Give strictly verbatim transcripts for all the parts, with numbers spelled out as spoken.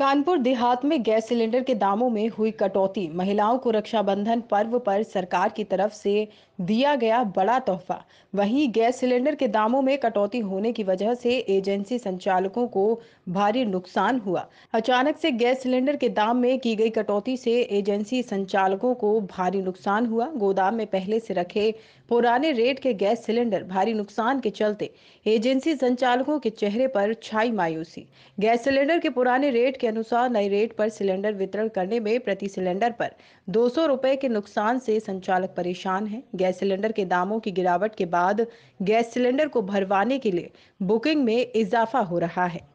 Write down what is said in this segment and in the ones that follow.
कानपुर देहात में gas cylinder के दामों में हुई कटौती। महिलाओं को रक्षाबंधन पर्व पर सरकार की तरफ से दिया गया बड़ा तोहफा। वहीं गैस सिलेंडर के दामों में कटौती होने की वजह से एजेंसी संचालकों को भारी नुकसान हुआ। अचानक से गैस सिलेंडर के दाम में की गई कटौती से एजेंसी संचालकों को भारी नुकसान हुआ। गोदाम में पहले से रखे पुराने रेट के गैस सिलेंडर भारी नुकसान के चलते एजेंसी संचालकों के चेहरे पर छाई मायूसी। गैस सिलेंडर के पुराने रेट के अनुसार नए रेट पर सिलेंडर वितरण करने में प्रति सिलेंडर पर दो सौ रुपए के नुकसान से संचालक परेशान हैं। गैस सिलेंडर के दामों की गिरावट के बाद गैस सिलेंडर को भरवाने के लिए बुकिंग में इजाफा हो रहा है।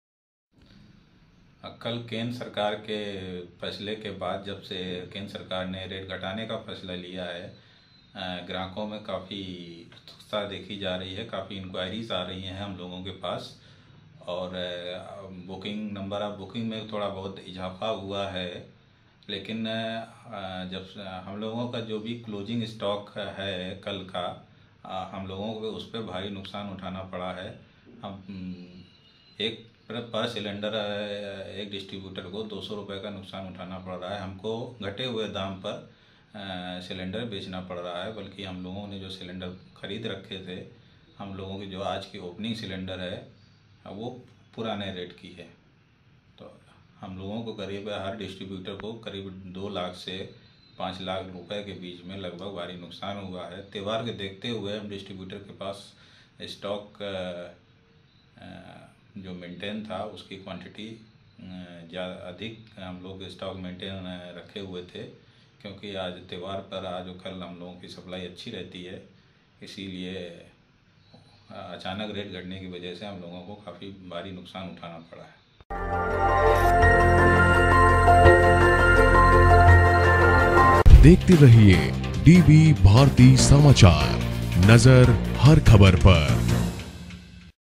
कल केंद्र सरकार के फैसले के बाद जब से केंद्र सरकार ने रेट घटाने का फैसला लिया है, ग्राहकों में काफ़ी उत्सुकता देखी जा रही है। काफ़ी इंक्वायरीज आ रही हैं हम लोगों के पास और बुकिंग नंबर ऑफ बुकिंग में थोड़ा बहुत इजाफा हुआ है। लेकिन जब हम लोगों का जो भी क्लोजिंग स्टॉक है कल का, हम लोगों को उस पर भारी नुकसान उठाना पड़ा है। हम एक पर सिलेंडर एक डिस्ट्रीब्यूटर को दो सौ रुपये का नुकसान उठाना पड़ रहा है। हमको घटे हुए दाम पर सिलेंडर बेचना पड़ रहा है। बल्कि हम लोगों ने जो सिलेंडर खरीद रखे थे, हम लोगों की जो आज की ओपनिंग सिलेंडर है वो पुराने रेट की है। तो हम लोगों को करीब हर डिस्ट्रीब्यूटर को करीब दो लाख से पाँच लाख रुपए के बीच में लगभग भारी नुकसान हुआ है। त्यौहार के देखते हुए हम डिस्ट्रीब्यूटर के पास स्टॉक जो मेंटेन था उसकी क्वांटिटी ज़्यादा अधिक हम लोग स्टॉक मेंटेन रखे हुए थे, क्योंकि आज त्यौहार पर आज और कल हम लोगों की सप्लाई अच्छी रहती है। इसीलिए अचानक रेट घटने की वजह से हम लोगों को काफ़ी भारी नुकसान उठाना पड़ा है। देखते रहिए डीबी भारती समाचार, नजर हर खबर पर।